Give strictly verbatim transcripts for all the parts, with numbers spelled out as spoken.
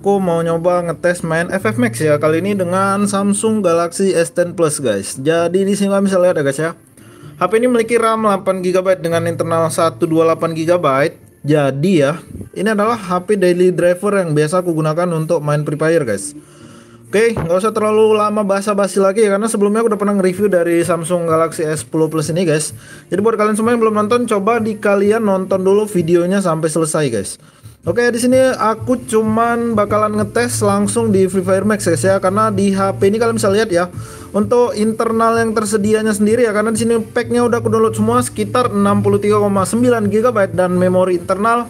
aku mau nyoba ngetes main F F Max ya. Kali ini dengan Samsung Galaxy S sepuluh Plus guys. Jadi di sini kalian bisa lihat ya guys ya. H P ini memiliki RAM delapan giga byte dengan internal seratus dua puluh delapan giga byte. Jadi ya, ini adalah H P daily driver yang biasa aku gunakan untuk main Free Fire guys. Oke, nggak usah terlalu lama basa-basi lagi ya, karena sebelumnya aku udah pernah nge-review dari Samsung Galaxy S sepuluh Plus ini guys. Jadi buat kalian semua yang belum nonton, coba di kalian nonton dulu videonya sampai selesai guys. Oke, di sini aku cuman bakalan ngetes langsung di Free Fire Max guys ya, karena di H P ini kalian bisa lihat ya untuk internal yang tersedianya sendiri ya, karena di sini packnya udah aku download semua sekitar enam puluh tiga koma sembilan giga byte dan memori internal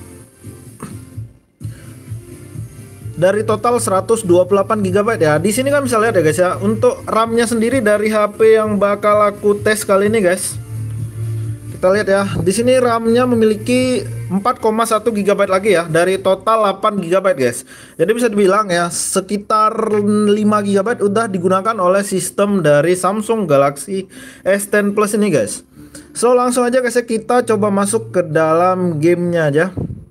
dari total seratus dua puluh delapan giga byte ya. Di sini kan bisa lihat ya guys ya, untuk RAM-nya sendiri dari H P yang bakal aku tes kali ini guys. Kita lihat ya, di sini RAM-nya memiliki empat koma satu giga byte lagi ya dari total delapan giga byte guys. Jadi bisa dibilang ya sekitar lima giga byte udah digunakan oleh sistem dari Samsung Galaxy S sepuluh Plus ini guys. So langsung aja guys ya, kita coba masuk ke dalam gamenya aja.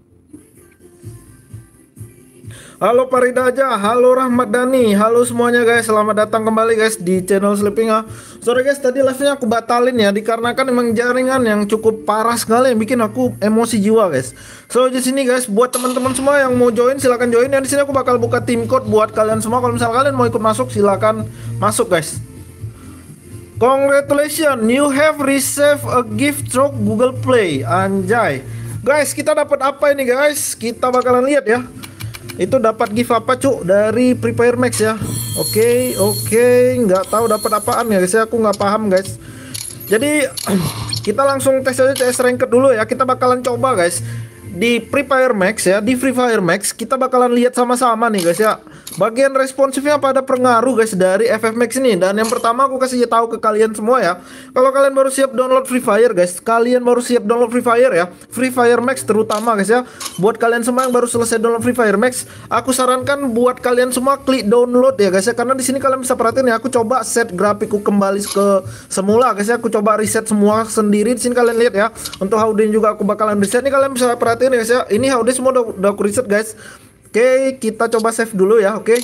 Halo Farida aja, halo Rahmat Dhani, halo semuanya guys, selamat datang kembali guys di channel Sleeping ah. Sorry guys, tadi live-nya aku batalin ya, dikarenakan emang jaringan yang cukup parah sekali yang bikin aku emosi jiwa guys. So di sini guys, buat teman-teman semua yang mau join silahkan join ya. Di sini aku bakal buka tim code buat kalian semua. Kalau misalnya kalian mau ikut masuk silahkan masuk guys. Congratulations, you have received a gift through Google Play. Anjay. Guys, kita dapat apa ini guys? Kita bakalan lihat ya. Itu dapat gift apa cuk dari Free Fire Max ya. Oke, okay, oke, okay. Nggak tahu dapat apaan ya guys ya, aku nggak paham guys. Jadi kita langsung tes aja C S Ranked dulu ya. Kita bakalan coba guys di Free Fire Max ya. Di Free Fire Max kita bakalan lihat sama-sama nih guys ya, bagian responsifnya pada pengaruh guys dari F F Max ini. Dan yang pertama aku kasih tahu ke kalian semua ya, kalau kalian baru siap download Free Fire guys, kalian baru siap download Free Fire ya, Free Fire Max terutama guys ya. Buat kalian semua yang baru selesai download Free Fire Max, aku sarankan buat kalian semua klik download ya guys ya, karena di sini kalian bisa perhatiin ya, aku coba set grafikku kembali ke semula guys ya. Aku coba reset semua sendiri. Di sini kalian lihat ya, untuk H U D juga aku bakalan reset. Ini kalian bisa perhatiin ya guys ya, ini H U D semua udah, udah aku reset guys. Oke, kita coba save dulu ya. Oke.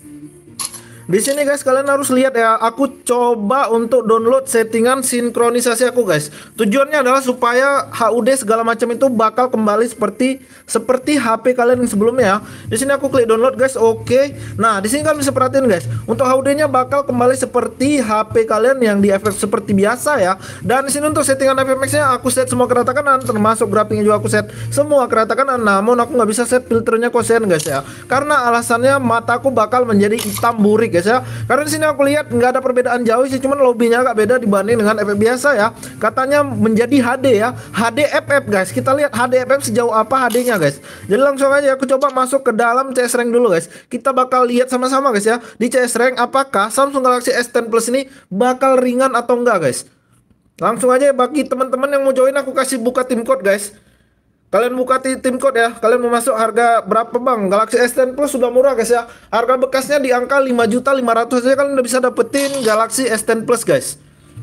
Di sini guys kalian harus lihat ya, aku coba untuk download settingan sinkronisasi aku guys. Tujuannya adalah supaya H U D segala macam itu bakal kembali seperti seperti H P kalian yang sebelumnya ya. Di sini aku klik download guys. Oke. Nah, di sini kalian bisa perhatiin guys, untuk H U D-nya bakal kembali seperti H P kalian yang di F F seperti biasa ya. Dan di sini untuk settingan F F Max-nya aku set semua keratakan, termasuk grafiknya juga aku set semua keratakan. Namun aku nggak bisa set filternya kosen guys ya, karena alasannya mataku bakal menjadi hitam burik guys ya. Karena di sini aku lihat nggak ada perbedaan jauh sih, cuman lobbynya agak beda dibanding dengan F F biasa ya. Katanya menjadi H D ya, H D F F guys. Kita lihat H D F F sejauh apa H D-nya guys. Jadi langsung aja aku coba masuk ke dalam C S Rank dulu guys. Kita bakal lihat sama-sama guys ya, di C S Rank apakah Samsung Galaxy S sepuluh Plus ini bakal ringan atau enggak guys. Langsung aja bagi teman-teman yang mau join, aku kasih buka tim code guys. Kalian buka tim code ya. Kalian mau masuk harga berapa bang? Galaxy S sepuluh Plus sudah murah guys ya. Harga bekasnya di angka lima juta lima ratus aja kalian udah bisa dapetin Galaxy S sepuluh Plus guys.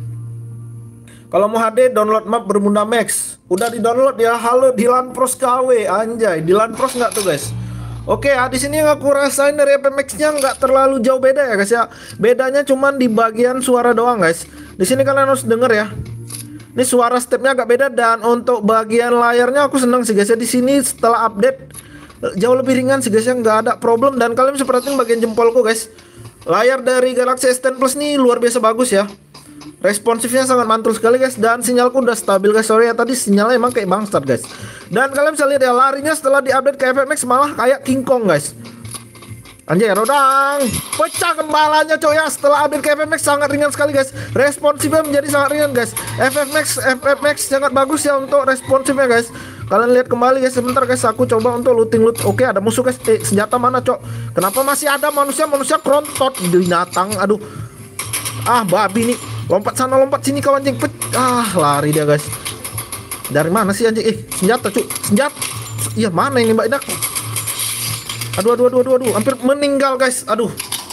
Kalau mau H D download map Bermuda Max. Udah di-download ya. Halo Dilan Pros K W. Anjay, Dilan Pros nggak tuh guys? Oke ya, di sini yang aku rasain dari F F Max-nya nggak terlalu jauh beda ya guys ya. Bedanya cuman di bagian suara doang guys. Di sini kalian harus denger ya. Ini suara stepnya agak beda, dan untuk bagian layarnya aku seneng sih guys ya. Di sini setelah update jauh lebih ringan sih guys ya, nggak ada problem. Dan kalian bisa perhatiin bagian jempolku guys. Layar dari Galaxy S sepuluh Plus ini luar biasa bagus ya. Responsifnya sangat mantul sekali guys, dan sinyalku udah stabil guys. Sorry ya tadi sinyalnya emang kayak bangsat guys. Dan kalian bisa lihat ya, larinya setelah diupdate ke F F Max malah kayak King Kong guys. Anjay, rodang pecah kepalanya coy ya. Setelah update ke F F Max sangat ringan sekali guys. Responsifnya menjadi sangat ringan guys. F F Max F F Max sangat bagus ya untuk responsifnya guys. Kalian lihat kembali guys. Sebentar guys, aku coba untuk looting loot. Oke, ada musuh guys. Eh, senjata mana cok? Kenapa masih ada manusia manusia krontot binatang? Aduh. Ah, babi nih. Lompat sana lompat sini kau anjing. Ah, lari dia guys. Dari mana sih anjing? Eh, senjata cuk. Senjata. Iya, mana ini Mbak Indah? Aduh, aduh, aduh, aduh, aduh, hampir meninggal guys. Aduh.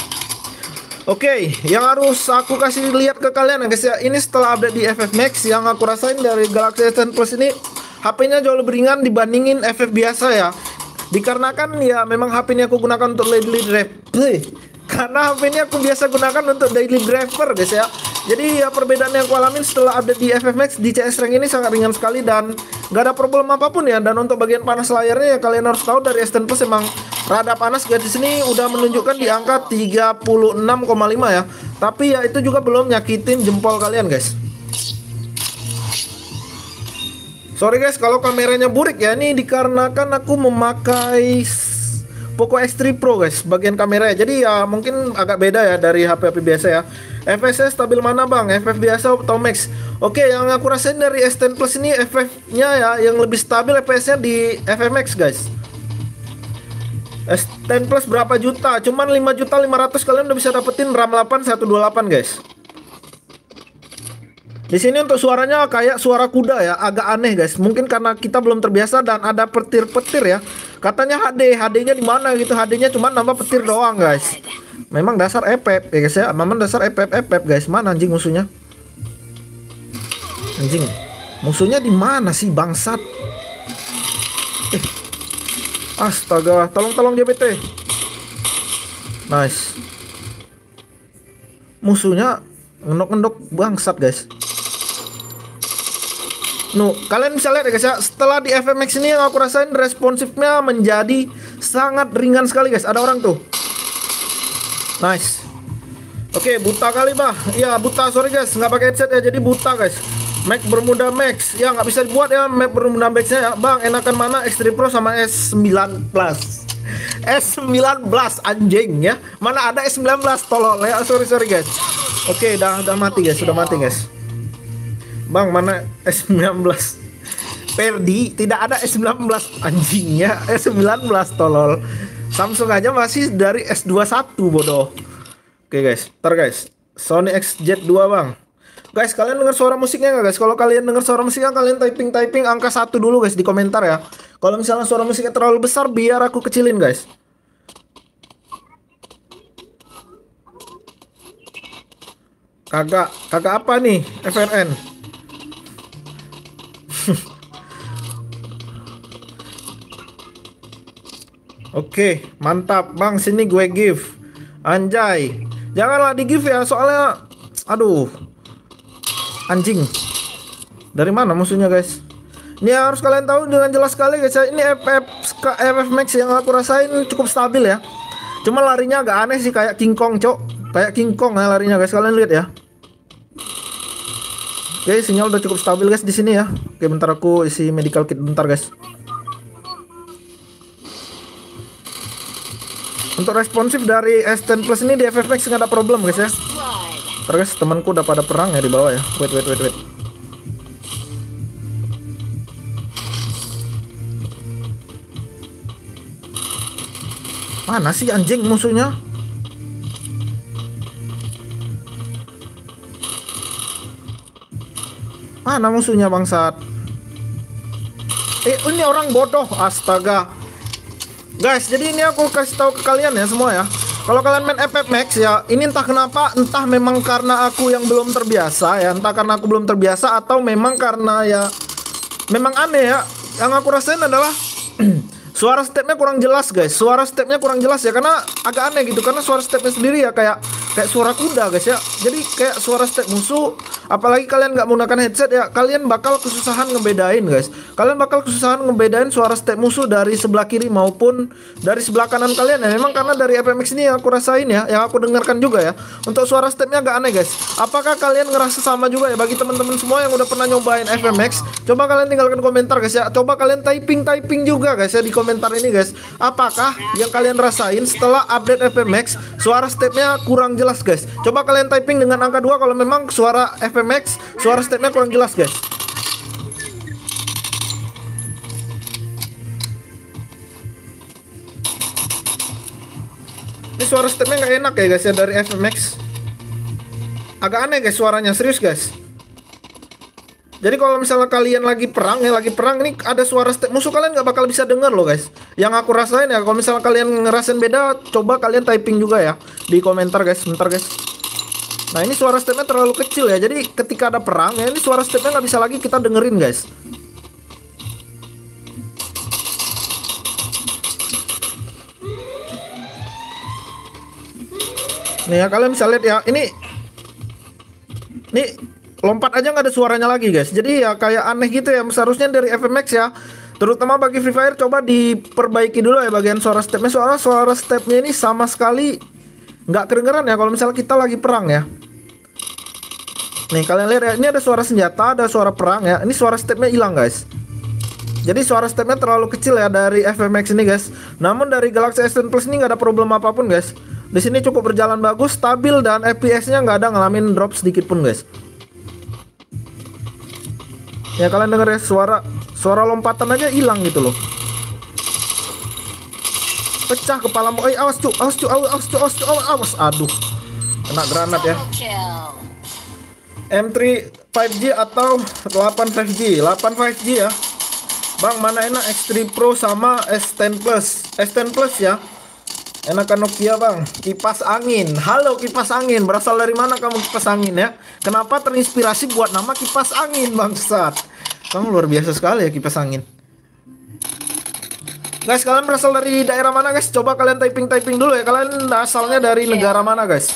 Oke, okay, yang harus aku kasih lihat ke kalian ya guys ya, ini setelah update di F F Max yang aku rasain dari Galaxy S sepuluh Plus ini, H P-nya jauh lebih ringan dibandingin F F biasa ya. Dikarenakan ya memang H P ini aku gunakan untuk daily replay. Karena H P ini aku biasa gunakan untuk daily driver guys ya. Jadi ya perbedaan yang aku alamin setelah update di F F Max di C S Rank ini sangat ringan sekali dan gak ada problem apapun ya. Dan untuk bagian panas layarnya ya kalian harus tahu dari S ten Plus emang rada panas guys. Di sini udah menunjukkan di angka tiga puluh enam koma lima ya. Tapi ya itu juga belum nyakitin jempol kalian guys. Sorry guys kalau kameranya burik ya, ini dikarenakan aku memakai Poco X tiga Pro guys bagian kameranya. Jadi ya mungkin agak beda ya dari H P-H P biasa ya. F P S stabil mana bang? F F biasa atau max? Oke, yang aku rasain dari S ten Plus ini F F-nya ya yang lebih stabil F P S-nya di F F Max guys. S ten Plus berapa juta? Cuman lima juta lima ratus kalian udah bisa dapetin RAM delapan seratus dua puluh delapan guys. Di sini untuk suaranya kayak suara kuda ya, agak aneh guys. Mungkin karena kita belum terbiasa dan ada petir-petir ya. Katanya H D, H D-nya di mana gitu? H D-nya cuma nambah petir doang guys. Memang dasar E P E P ya guys ya. Memang dasar E P E P E P E P guys. Mana anjing musuhnya? Anjing. Musuhnya di mana sih bangsat? Eh. Astaga, tolong-tolong dia B T. Nice. Musuhnya ngendok-ngendok bangsat guys. Nuh, kalian bisa lihat ya guys ya, setelah di F F Max ini yang aku rasain responsifnya menjadi sangat ringan sekali guys. Ada orang tuh. Nice. Oke, buta kali bah. Iya buta, sorry guys, nggak pakai headset ya, jadi buta guys. Mac Bermuda Max, ya nggak bisa dibuat ya Mac Bermuda Max-nya ya. Bang, enakan mana X tiga Pro sama S sembilan Plus? S sembilan Plus anjing ya. Mana ada S sembilan Plus tolol ya. Sorry sorry guys. Oke, udah udah mati guys, sudah mati guys. Bang, mana S sembilan belas? Perdi, tidak ada S sembilan belas anjingnya, S sembilan belas tolol. Samsung aja masih dari S dua puluh satu bodoh. Oke guys, ntar guys, Sony X Z dua bang. Guys, kalian dengar suara musiknya nggak guys? Kalau kalian dengar suara musiknya, kalian typing-typing angka satu dulu guys di komentar ya. Kalau misalnya suara musiknya terlalu besar, biar aku kecilin guys. Kagak, kagak apa nih F R N? Oke, mantap bang, sini gue give. Anjay, janganlah di give ya, soalnya aduh anjing. Dari mana musuhnya guys? Ini harus kalian tahu dengan jelas sekali guys ya. Ini F F, F F Max yang aku rasain cukup stabil ya. Cuma larinya agak aneh sih, kayak King Kong cok. Kayak King Kong ya larinya guys, kalian lihat ya. Oke, sinyal udah cukup stabil guys di sini ya. Oke, bentar aku isi medical kit bentar guys. Untuk responsif dari S ten Plus ini di F F Max nggak ada problem guys ya. Ntar guys, temanku udah pada perang ya di bawah ya. Wait wait wait wait. Mana sih anjing musuhnya? Mana musuhnya bangsat? Eh, ini orang bodoh, astaga. Guys, jadi ini aku kasih tahu ke kalian ya semua ya. Kalau kalian main F F Max ya, ini entah kenapa, entah memang karena aku yang belum terbiasa ya, entah karena aku belum terbiasa atau memang karena ya memang aneh ya. Yang aku rasain adalah suara stepnya kurang jelas guys. Suara stepnya kurang jelas ya, karena agak aneh gitu. Karena suara stepnya sendiri ya kayak kayak suara kuda guys ya. Jadi kayak suara step musuh. Apalagi kalian nggak menggunakan headset ya, kalian bakal kesusahan ngebedain guys. Kalian bakal kesusahan ngebedain suara step musuh dari sebelah kiri maupun dari sebelah kanan kalian ya. Memang karena dari F F Max ini yang aku rasain ya, yang aku dengarkan juga ya. Untuk suara stepnya agak aneh guys. Apakah kalian ngerasa sama juga ya? Bagi teman-teman semua yang udah pernah nyobain F F Max, coba kalian tinggalkan komentar guys ya. Coba kalian typing-typing juga guys ya di komentar ini guys. Apakah yang kalian rasain setelah update F F Max suara stepnya kurang jelas guys? Coba kalian typing dengan angka dua kalau memang suara F F Max suara stepnya kurang jelas guys. Ini suara stepnya nggak enak ya guys ya dari F F Max. Agak aneh guys suaranya, serius guys. Jadi kalau misalnya kalian lagi perang ya, lagi perang ini ada suara step musuh, kalian nggak bakal bisa dengar loh guys. Yang aku rasain ya, kalau misalnya kalian ngerasain beda, coba kalian typing juga ya di komentar guys. Bentar guys. Nah ini suara stepnya terlalu kecil ya, jadi ketika ada perang ya, ini suara stepnya nggak bisa lagi kita dengerin guys. Nih ya, kalian bisa lihat ya, ini nih lompat aja nggak ada suaranya lagi guys. Jadi ya kayak aneh gitu ya. Seharusnya dari F M X ya, terutama bagi Free Fire, coba diperbaiki dulu ya bagian suara stepnya. Soalnya suara stepnya ini sama sekali nggak kedengeran ya kalau misalnya kita lagi perang ya. Nih kalian lihat ya, ini ada suara senjata, ada suara perang ya. Ini suara stepnya hilang guys. Jadi suara stepnya terlalu kecil ya dari F M X ini guys. Namun dari Galaxy S sepuluh Plus ini nggak ada problem apapun guys. Di sini cukup berjalan bagus, stabil, dan F P S-nya nggak ada ngalamin drop sedikit pun guys. Ya kalian denger ya, suara suara lompatan aja hilang gitu loh. Pecah kepalamu. Eh awas cu, awas cu, awas cu, awas cu, awas. Aduh. Kena granat ya. M tiga lima G atau delapan lima G? delapan lima G ya. Bang, mana enak X tiga Pro sama S sepuluh Plus? S sepuluh Plus ya. Enakan Nokia bang. Kipas angin. Halo kipas angin, berasal dari mana kamu kipas angin ya? Kenapa terinspirasi buat nama kipas angin bangsat? Kamu luar biasa sekali ya kipas angin. Guys, kalian berasal dari daerah mana guys? Coba kalian typing-typing dulu ya. Kalian asalnya dari negara mana guys?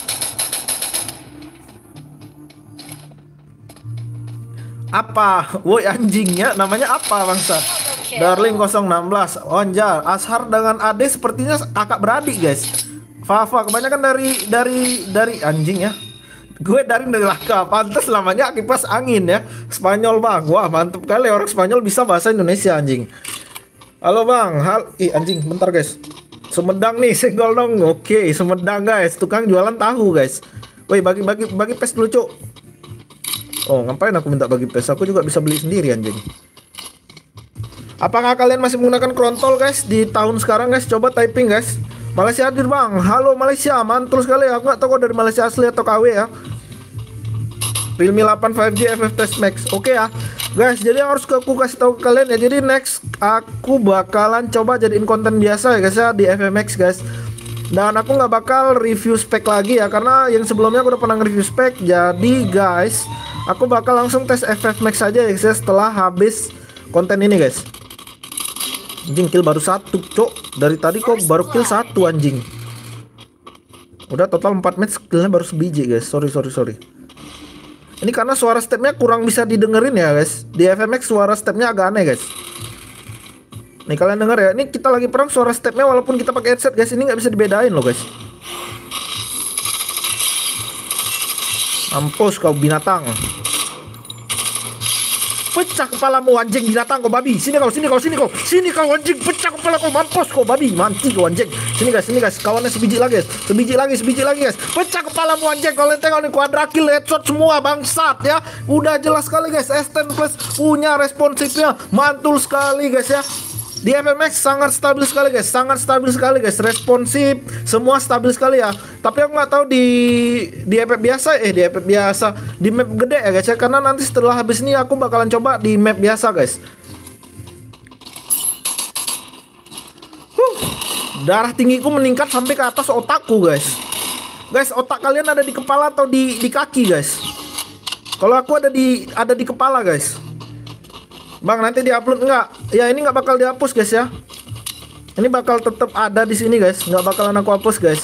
Apa? Woi anjingnya namanya apa bangsat? Darling nol satu enam. Onjar, Ashar dengan Ade sepertinya kakak beradik guys. Fafa kebanyakan dari dari dari anjing ya. Gue dari neraka, pantas namanya kipas angin ya. Spanyol bang, wah mantep kali orang Spanyol bisa bahasa Indonesia anjing. Halo bang, hal, ih anjing, bentar guys. Sumedang nih, senggol dong. Oke, Sumedang guys, tukang jualan tahu guys. Woi bagi bagi bagi pes dulu cuk. Oh ngapain aku minta bagi pes? Aku juga bisa beli sendiri anjing. Apakah kalian masih menggunakan Krontol guys di tahun sekarang guys? Coba typing guys. Malaysia hadir bang. Halo Malaysia, mantul sekali. Aku nggak tahu kok dari Malaysia asli atau K W ya. Realme delapan lima G F F Test Max. Oke ya guys, jadi yang harus aku kasih tahu ke kalian ya. Jadi next aku bakalan coba jadiin konten biasa ya guys ya di F M X guys. Dan aku nggak bakal review spek lagi ya, karena yang sebelumnya aku udah pernah review spek. Jadi guys, aku bakal langsung tes F F Max aja ya guys ya, setelah habis konten ini guys. Anjing kill baru satu cok. Dari tadi kok baru kill satu anjing. Udah total empat match, killnya baru sebiji guys. Sorry sorry sorry. Ini karena suara stepnya kurang bisa didengerin ya guys. Di F M X suara stepnya agak aneh guys. Nih kalian denger ya, ini kita lagi perang suara stepnya walaupun kita pakai headset guys, ini nggak bisa dibedain loh guys. Mampus kau binatang. Pecah kepalamu anjing binatang kau babi. Sini kau, sini kau, sini kau. Sini kau anjing, pecah kepala kau, mampus kau babi. Mati kau anjing. Sini guys, sini guys. Kawannya sebiji lagi guys. Sebiji lagi, sebiji lagi guys. Pecah kepalamu anjing. Kalian tengok nih quadra kill headshot semua bangsat ya. Udah jelas sekali guys. S sepuluh Plus punya responsifnya mantul sekali guys ya. Di F M X sangat stabil sekali guys, sangat stabil sekali guys, responsif, semua stabil sekali ya. Tapi aku nggak tahu di di F F biasa, eh di F F biasa, di map gede ya guys ya. Karena nanti setelah habis ini aku bakalan coba di map biasa guys. Huh, darah tinggiku meningkat sampai ke atas otakku guys. Guys, otak kalian ada di kepala atau di di kaki guys? Kalau aku ada di ada di kepala guys. Bang, nanti diupload enggak? Ya ini nggak bakal dihapus guys ya. Ini bakal tetap ada di sini guys, nggak bakalan aku hapus guys.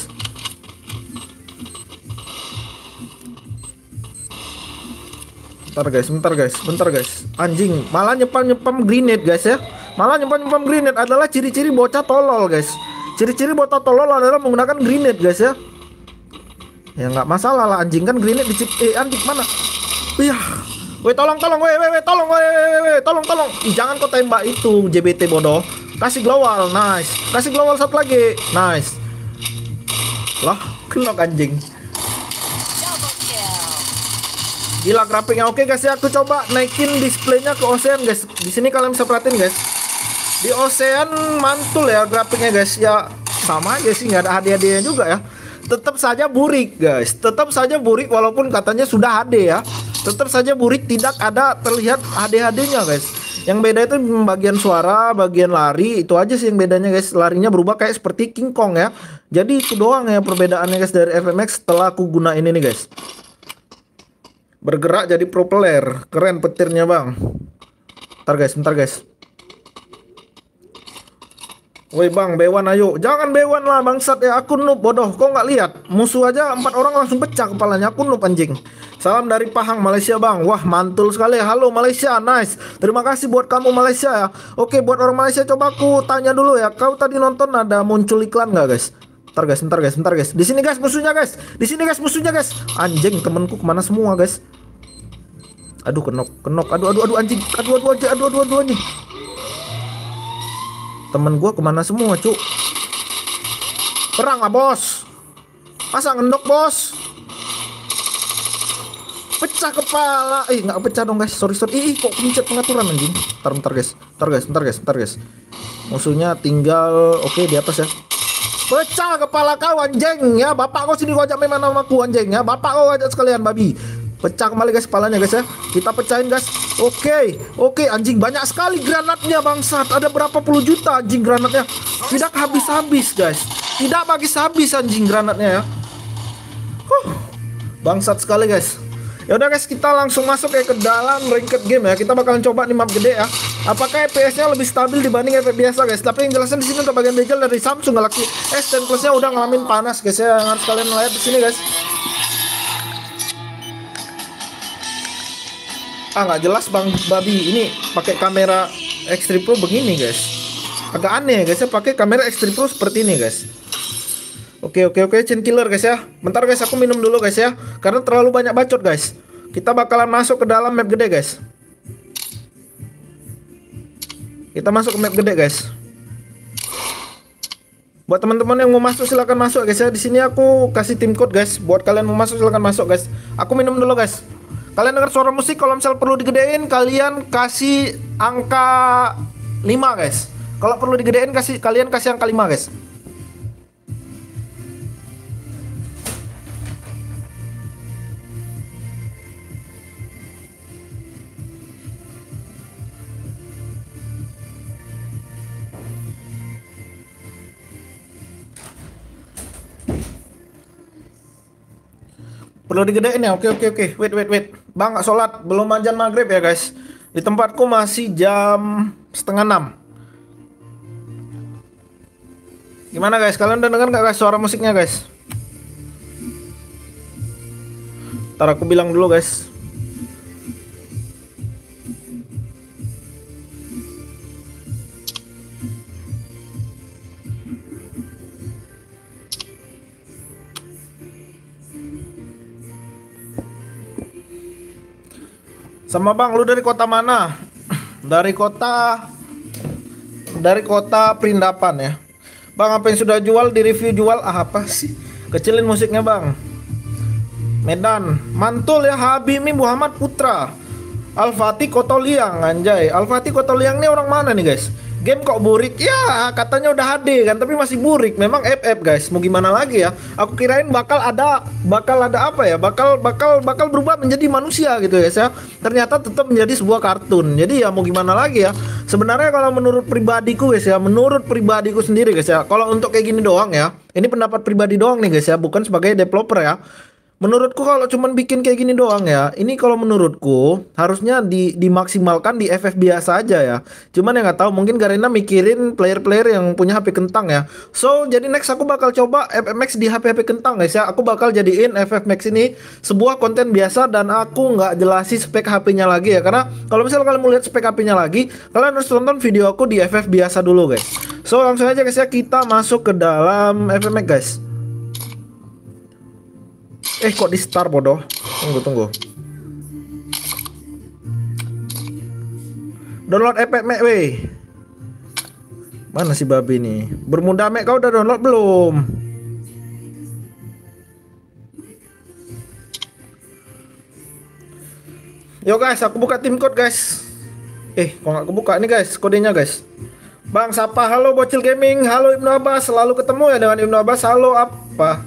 Bentar guys, bentar guys, bentar guys. Anjing, malah nyepam-nyepam grenade guys ya. Malah nyepam-nyepam grenade adalah ciri-ciri bocah tolol guys. Ciri-ciri bocah tolol adalah menggunakan grenade guys ya. Ya nggak masalah lah anjing, kan grenade dicip eh anjing mana? Iya. Weh tolong tolong weh weh tolong weh weh tolong tolong. Ih, jangan kau tembak itu J B T bodoh. Kasih glowal, nice. Kasih glowal satu lagi, nice. Lah, kenok anjing. Gila grafiknya oke guys ya. Aku coba naikin displaynya ke Ocean guys. Di sini kalian bisa perhatiin guys. Di Ocean mantul ya grafiknya guys. Ya sama aja sih, nggak ada hadiah-hadiahnya juga ya. Tetap saja burik guys. Tetap saja burik walaupun katanya sudah H D ya. Tetap saja burik, tidak ada terlihat H D H D-nya guys. Yang beda itu bagian suara, bagian lari, itu aja sih yang bedanya guys. Larinya berubah kayak seperti King Kong ya. Jadi itu doang ya perbedaannya guys dari F M X setelah aku gunain ini guys. Bergerak jadi propeller, keren petirnya bang. Bentar guys, bentar guys. Woi bang, Bewan ayo. Jangan Bewan lah bangsat ya, aku noob bodoh. Kok nggak lihat? Musuh aja empat orang langsung pecah kepalanya. Aku noob anjing. Salam dari Pahang, Malaysia bang. Wah mantul sekali. Halo Malaysia, nice. Terima kasih buat kamu Malaysia ya. Oke buat orang Malaysia coba aku tanya dulu ya. Kau tadi nonton ada muncul iklan nggak guys? Bentar guys, bentar guys, bentar guys. Di sini guys musuhnya guys. Di sini guys musuhnya guys. Anjing temenku kemana semua guys? Aduh kenok, kenok. Aduh, aduh, aduh anjing. Aduh, aduh, aduh, aduh, aduh, aduh anjing. Temen gua kemana semua cuk? Perang lah bos. Masa ngendok bos? Pecah kepala. Eh nggak pecah dong guys. Sorry sorry. Ih kok pencet pengaturan anjing. Bentar bentar guys. Bentar guys. Bentar guys. Bentar guys. Musuhnya tinggal. Oke di atas ya. Pecah kepala kau anjing ya. Bapak kau sini kau ajak main sama aku anjing ya. Bapak kau ajak sekalian babi. Pecah kembali guys kepalanya guys ya. Kita pecahin guys. Oke, oke anjing banyak sekali granatnya bangsat. Ada berapa puluh juta anjing granatnya. Tidak habis-habis guys. Tidak habis-habis anjing granatnya ya. Huh. Bangsat sekali guys. Ya udah guys, kita langsung masuk ya ke dalam ranked game ya. Kita bakalan coba di map gede ya. Apakah F P S-nya lebih stabil dibanding F P S biasa guys? Tapi yang jelasnya di sini untuk bagian bezel dari Samsung Galaxy S sepuluh Plus-nya udah ngalamin panas guys ya. Harus kalian lihat di sini guys. Ah nggak jelas bang babi ini pakai kamera X tiga Pro begini guys, agak aneh guys ya pakai kamera X tiga Pro seperti ini guys. Oke oke oke chain killer guys ya. Bentar guys aku minum dulu guys ya, karena terlalu banyak bacot guys. Kita bakalan masuk ke dalam map gede guys. Kita masuk ke map gede guys. Buat teman-teman yang mau masuk silahkan masuk guys ya. Di sini aku kasih tim code guys. Buat kalian mau masuk silahkan masuk guys. Aku minum dulu guys. Kalian dengar suara musik, kalau misal perlu digedein kalian kasih angka lima guys. Kalau perlu digedein kasih kalian kasih angka lima guys. Perlu digedein ya. Oke oke oke. Wait wait wait. Bang nggak sholat, belum azan maghrib ya guys. Di tempatku masih jam setengah enam. Gimana guys? Kalian udah dengar nggak guys suara musiknya guys? Ntar aku bilang dulu guys. Sama bang, lu dari kota mana? Dari kota Dari kota Perindapan ya. Bang, apa yang sudah jual di review jual? Ah apa sih? Kecilin musiknya bang. Medan, mantul ya. Habibie Muhammad Putra, Al-Fatih Kotoliang anjay. Al-Fatih Kotoliang ini orang mana nih guys? Game kok burik? Ya katanya udah H D kan, tapi masih burik. Memang F F guys. Mau gimana lagi ya? Aku kirain bakal ada bakal ada apa ya? Bakal bakal bakal berubah menjadi manusia gitu ya. Saya ternyata tetap menjadi sebuah kartun. Jadi ya mau gimana lagi ya? Sebenarnya kalau menurut pribadiku guys ya, menurut pribadiku sendiri guys ya, kalau untuk kayak gini doang ya, ini pendapat pribadi doang nih guys ya, bukan sebagai developer ya. Menurutku kalau cuman bikin kayak gini doang ya, ini kalau menurutku harusnya di, dimaksimalkan di F F biasa aja ya. Cuman ya nggak tahu, mungkin Garena mikirin player-player yang punya H P kentang ya. So jadi next aku bakal coba F F Max di H P H P kentang guys ya. Aku bakal jadiin F F Max ini sebuah konten biasa dan aku nggak jelasin spek H P-nya lagi ya. Karena kalau misalnya kalian mau lihat spek H P-nya lagi, kalian harus tonton video aku di F F biasa dulu guys. So langsung aja guys ya, kita masuk ke dalam F F Max guys. Eh kok di start bodoh? Tunggu tunggu. Download F F Max weh. Mana si babi nih? Bermuda Max kau udah download belum? Yo guys, aku buka tim code guys. Eh kok nggak kebuka nih guys kodenya guys. Bang Sapa, halo Bocil Gaming, halo Ibnu Abbas, selalu ketemu ya dengan Ibnu Abbas. Halo apa?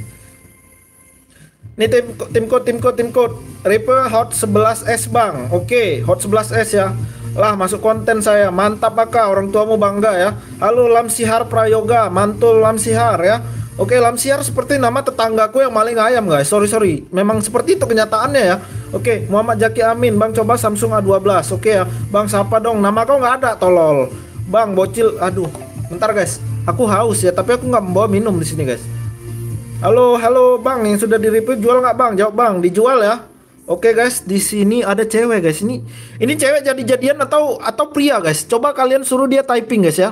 Ini tim tim code tim code tim code Reaper Hot sebelas S bang. Oke, Hot sebelas S ya. Lah masuk konten saya. Mantap Aka, orang tuamu bangga ya. Halo Lamsihar Prayoga, mantul Lamsihar ya. Oke, Lamsihar seperti nama tetanggaku yang maling ayam guys. Sorry sorry. Memang seperti itu kenyataannya ya. Oke, Muhammad Jaki Amin, Bang coba Samsung A dua belas. Oke ya. Bang siapa dong? Nama kau nggak ada tolol. Bang Bocil, aduh. Bentar guys, aku haus ya, tapi aku nggak membawa minum di sini guys. Halo, halo bang, yang sudah di review jual nggak bang? Jawab bang, dijual ya. Oke guys, di sini ada cewek guys. Ini, ini cewek jadi-jadian atau atau pria guys? Coba kalian suruh dia typing guys ya.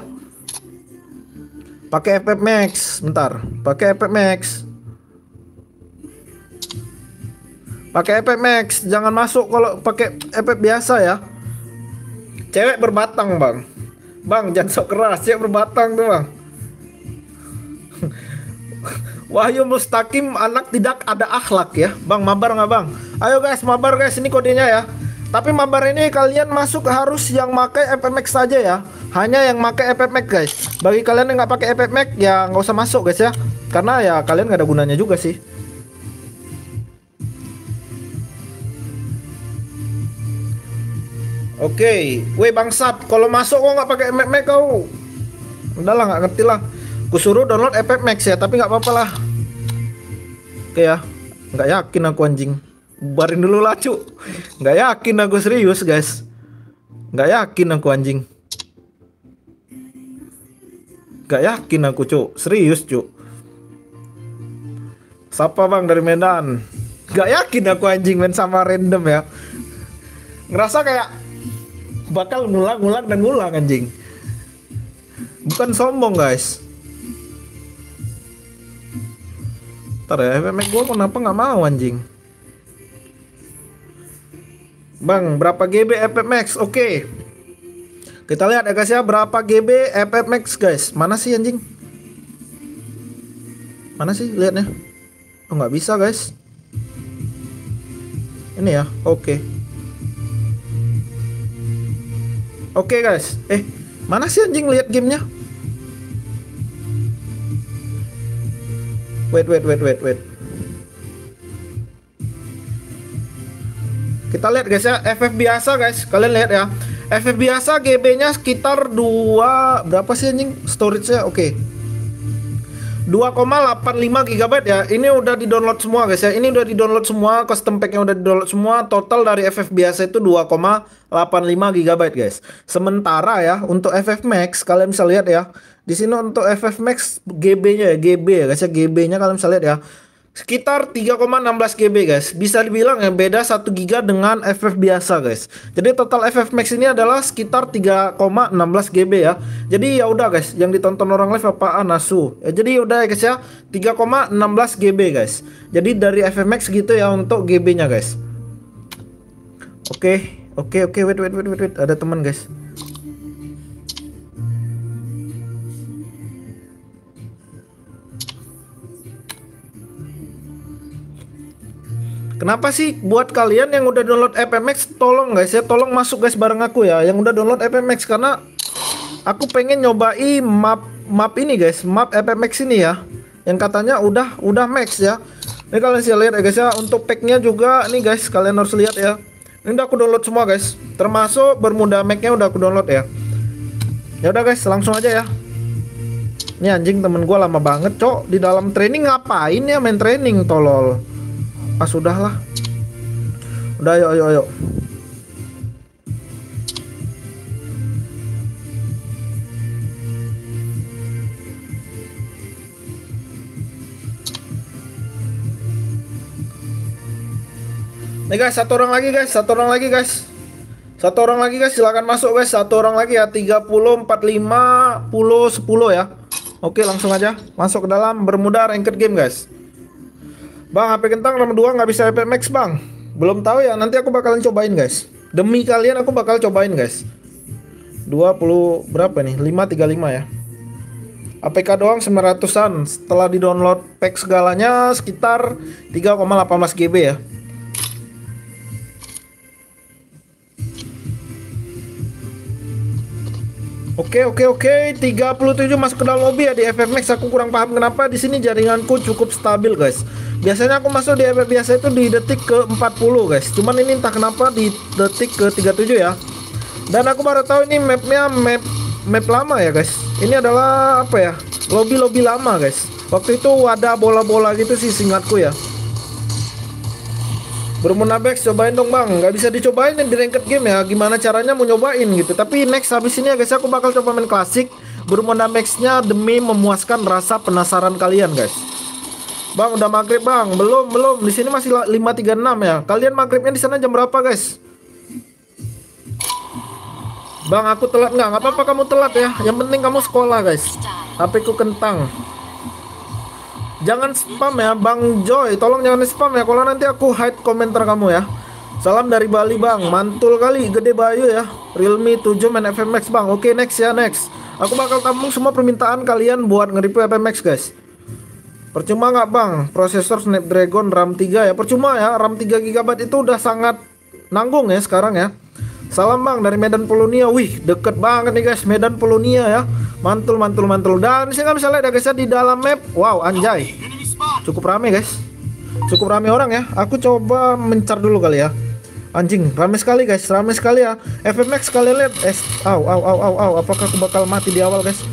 Pakai F F Max, bentar. Pakai F F Max. Pakai F F Max, jangan masuk kalau pakai F F biasa ya. Cewek berbatang bang. Bang, jangan sok keras, cewek berbatang tuh bang. Wahyu Mustaqim, anak tidak ada akhlak ya. Bang, mabar nggak bang? Ayo guys, mabar guys, ini kodenya ya. Tapi mabar ini kalian masuk harus yang pakai F F Max saja ya. Hanya yang pakai F F Max guys. Bagi kalian yang nggak pakai F F Max ya nggak usah masuk guys ya. Karena ya kalian nggak ada gunanya juga sih. Oke, okay. Weh bangsat, kalau masuk kok nggak pakai F F Max kau? Udahlah, nggak ngerti lah. Kusuruh download F F Max ya, tapi nggak apa-apa lah. Oke okay ya, nggak yakin aku anjing. Bubarin dulu lah cu. Nggak yakin aku, serius guys. Nggak yakin aku anjing. Nggak yakin aku cu, serius cu. Siapa bang dari Medan? Nggak yakin aku anjing main sama random ya. Ngerasa kayak bakal ngulang-ngulang dan ngulang anjing. Bukan sombong guys. Ntar ya, F F Max gue kenapa nggak mau anjing. Bang, berapa G B F F Max? Oke okay. Kita lihat ya guys ya, berapa G B F F Max guys. Mana sih anjing? Mana sih lihatnya? Oh nggak bisa guys. Ini ya, oke okay. Oke okay, guys. Eh, mana sih anjing lihat gamenya? Wait, wait, wait, wait, wait. Kita lihat guys ya, F F biasa guys. Kalian lihat ya. F F biasa G B-nya sekitar dua berapa sih anjing storage-nya? Oke. Okay. dua koma delapan lima gigabyte ya. Ini udah di-download semua guys ya. Ini udah di-download semua, custom pack-nya udah di-download semua. Total dari F F biasa itu dua koma delapan lima gigabyte guys. Sementara ya untuk F F Max kalian bisa lihat ya. Di sini untuk F F Max G B-nya ya, G B ya guys ya, G B-nya kalian bisa lihat ya. Sekitar tiga koma satu enam G B guys. Bisa dibilang ya beda satu giga dengan F F biasa guys. Jadi total F F Max ini adalah sekitar tiga koma satu enam G B ya. Jadi ya udah guys, yang ditonton orang live apaan asu. Ya, jadi udah ya guys ya, tiga koma satu enam G B guys. Jadi dari F F Max gitu ya untuk G B-nya guys. Oke, oke, oke, wait, wait, wait, wait, wait. Ada teman guys. Kenapa sih buat kalian yang udah download F F Max, tolong guys ya, tolong masuk guys bareng aku ya yang udah download F F Max, karena aku pengen nyobain map map ini guys, map F F Max ini ya, yang katanya udah udah max ya. Ini kalian bisa lihat ya guys ya, untuk packnya juga nih guys, kalian harus lihat ya. Ini udah aku download semua guys, termasuk Bermuda Max-nya udah aku download ya. Ya udah guys, langsung aja ya. Ini anjing temen gue lama banget cok di dalam training, ngapain ya main training tolol. Ah sudahlah. Udah ayo ayo ayo. Nih guys, satu orang lagi guys, satu orang lagi guys. Satu orang lagi guys, silakan masuk guys. Satu orang lagi ya, tiga puluh, empat puluh lima, sepuluh, sepuluh ya. Oke, langsung aja masuk ke dalam Bermuda Ranked Game guys. Bang, H P kentang nomor dua nggak bisa F F Max bang. Belum tahu ya, nanti aku bakalan cobain guys. Demi kalian aku bakal cobain guys. dua puluh berapa nih? lima tiga lima ya. A P K doang sembilan ratusan. Setelah di download pack segalanya sekitar tiga koma satu delapan G B ya. Oke oke oke, tiga puluh tujuh masuk ke dalam lobby ya di F F Max. Aku kurang paham kenapa di sini jaringanku cukup stabil guys. Biasanya aku masuk di F F biasa itu di detik ke empat puluh guys. Cuman ini entah kenapa di detik ke tiga puluh tujuh ya. Dan aku baru tahu ini mapnya map map lama ya guys. Ini adalah apa ya? Lobby-lobby lama guys. Waktu itu ada bola-bola gitu sih singkatku ya. Bermuda Max cobain dong bang. Nggak bisa dicobain di ranked game ya. Gimana caranya mau nyobain gitu. Tapi next habis ini ya guys, aku bakal coba main klasik. Bermuda Max-nya demi memuaskan rasa penasaran kalian, guys. Bang, udah maghrib, Bang. Belum, belum. Di sini masih lima tiga puluh enam ya. Kalian maghribnya di sana jam berapa, guys? Bang, aku telat nggak? Nggak apa-apa kamu telat ya. Yang penting kamu sekolah, guys. H P ku kentang. Jangan spam ya, Bang Joy. Tolong jangan spam ya. Kalau nanti aku hide komentar kamu ya. Salam dari Bali, Bang. Mantul kali, Gede Bayu ya. Realme tujuh main F M X, Bang. Oke, next ya, next. Aku bakal tampung semua permintaan kalian buat nge-review F M X, guys. Percuma nggak, Bang? Prosesor Snapdragon RAM tiga ya. Percuma ya, RAM tiga giga byte itu udah sangat nanggung ya sekarang ya. Salam, Bang, dari Medan Polonia. Wih, deket banget nih, guys, Medan Polonia ya. Mantul, mantul, mantul. Dan sini nggak bisa lihat ya, guys, ya, di dalam map. Wow, anjay. Cukup rame, guys. Cukup rame orang ya. Aku coba mencar dulu kali ya. Anjing, rame sekali, guys. Rame sekali ya. F M X kalian lihat. Es, au, au, au, au, au. Apakah aku bakal mati di awal, guys?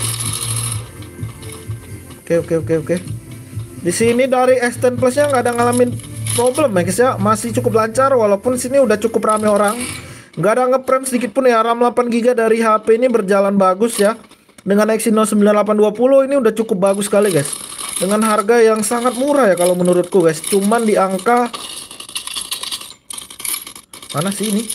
Oke, oke, oke, oke. Di sini dari S sepuluh Plus-nya nggak ada ngalamin problem ya, guys ya. Masih cukup lancar walaupun sini udah cukup rame orang. Nggak ada nge-frame sedikit pun ya. RAM delapan giga dari H P ini berjalan bagus ya. Dengan Exynos sembilan delapan dua nol ini udah cukup bagus sekali, guys. Dengan harga yang sangat murah ya kalau menurutku, guys. Cuman di angka mana sih ini?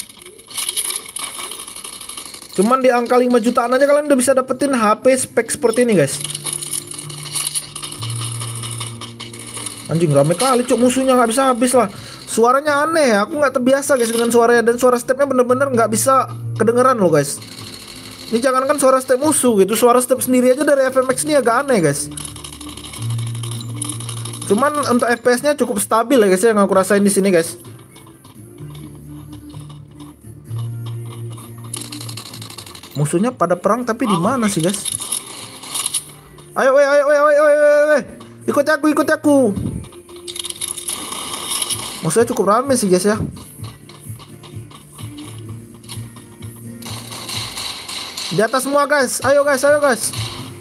Cuman di angka lima jutaan aja kalian udah bisa dapetin H P spek seperti ini, guys. Anjing, rame kali cuk, musuhnya nggak bisa habis lah. Suaranya aneh ya, aku nggak terbiasa, guys, dengan suaranya. Dan suara stepnya bener-bener nggak bisa kedengeran loh, guys. Ini jangankan suara step musuh gitu, suara step sendiri aja dari F M X ini agak aneh, guys. Cuman untuk F P S-nya cukup stabil ya, guys, yang aku rasain di sini, guys. Musuhnya pada perang tapi di mana sih, guys? Ayo, ayo, ayo, ayo, ayo, ayo, ikut aku, ikut aku. Musuhnya cukup rame sih, guys ya. Di atas semua, guys. Ayo, guys, ayo, guys.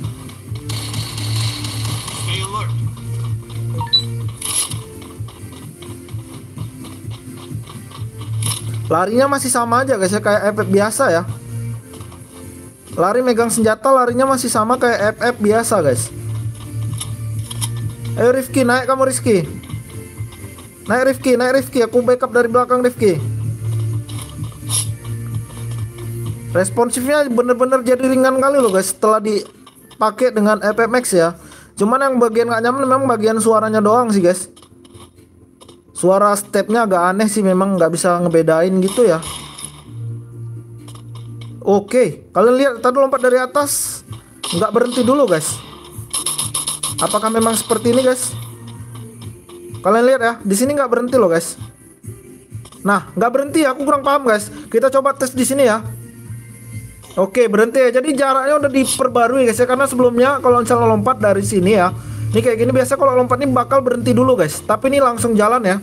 Larinya masih sama aja, guys ya, kayak F F biasa ya. Lari megang senjata, larinya masih sama kayak F F biasa, guys. Ayo Rifki, naik kamu Rizky. Naik Rifki, naik Rifki. Aku backup dari belakang Rifki. Responsifnya bener-bener jadi ringan kali loh, guys, setelah dipakai dengan F M X ya. Cuman yang bagian gak nyaman memang bagian suaranya doang sih, guys. Suara stepnya agak aneh sih, memang nggak bisa ngebedain gitu ya. Oke, kalian lihat tadi lompat dari atas, nggak berhenti dulu, guys. Apakah memang seperti ini, guys? Kalian lihat ya, di sini nggak berhenti loh, guys. Nah, nggak berhenti, aku kurang paham, guys. Kita coba tes di sini ya. Oke, berhenti ya. Jadi jaraknya udah diperbarui, guys ya. Karena sebelumnya kalau misalnya lompat dari sini ya, ini kayak gini biasa kalau lompat ini bakal berhenti dulu, guys. Tapi ini langsung jalan ya.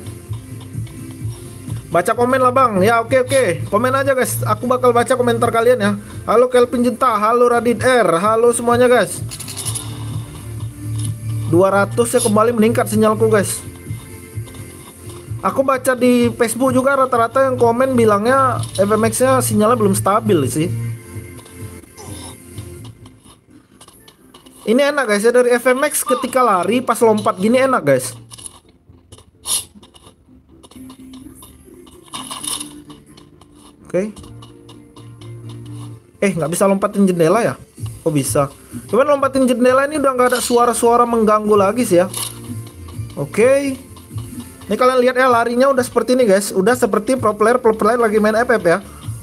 Baca komen lah, Bang. Ya, oke oke. Komen aja, guys. Aku bakal baca komentar kalian ya. Halo Kelvin Jenta, halo Radit R, halo semuanya, guys. dua ratus ya kembali meningkat sinyalku, guys. Aku baca di Facebook juga rata-rata yang komen bilangnya F M X-nya sinyalnya belum stabil sih. Ini enak, guys ya, dari F M X ketika lari pas lompat gini enak, guys. Oke. Eh, nggak bisa lompatin jendela ya? Oh bisa. Cuman lompatin jendela ini udah nggak ada suara-suara mengganggu lagi sih ya. Oke. Ini kalian lihat ya, larinya udah seperti ini, guys. Udah seperti pro player pro player lagi main F F ya.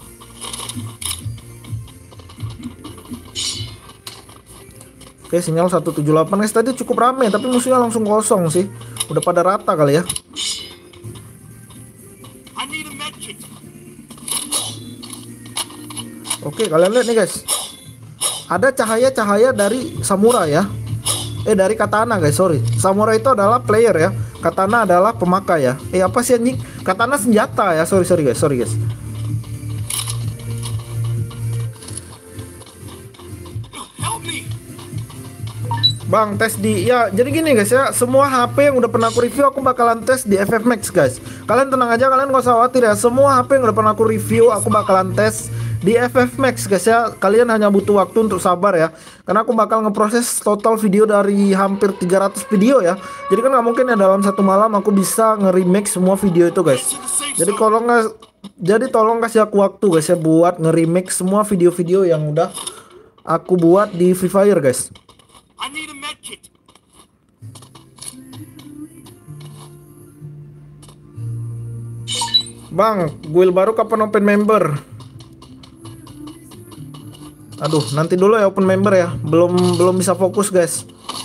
Oke, sinyal seratus tujuh puluh delapan, guys. Tadi cukup rame, tapi musuhnya langsung kosong sih. Udah pada rata kali ya. Oke, kalian lihat nih, guys. Ada cahaya-cahaya dari samurai ya. Eh, dari katana, guys, sorry. Samurai itu adalah player ya. Katana adalah pemakai ya. Eh, apa sih anjing? Katana senjata ya. Sorry, sorry guys, sorry guys. Bang, tes di ya. Jadi gini, guys ya. Semua H P yang udah pernah aku review aku bakalan tes di F F Max, guys. Kalian tenang aja, kalian gak usah khawatir ya. Semua H P yang udah pernah aku review aku bakalan tes di F F Max guys ya. Kalian hanya butuh waktu untuk sabar ya, karena aku bakal ngeproses total video dari hampir tiga ratus video ya. Jadi kan nggak mungkin ya dalam satu malam aku bisa nge-remake semua video itu guys. Jadi kalau nggak, jadi tolong kasih aku waktu guys ya buat nge-remake semua video-video yang udah aku buat di Free Fire guys. Bang, guild baru kapan open member? Aduh, nanti dulu ya open member ya. Belum belum bisa fokus, guys.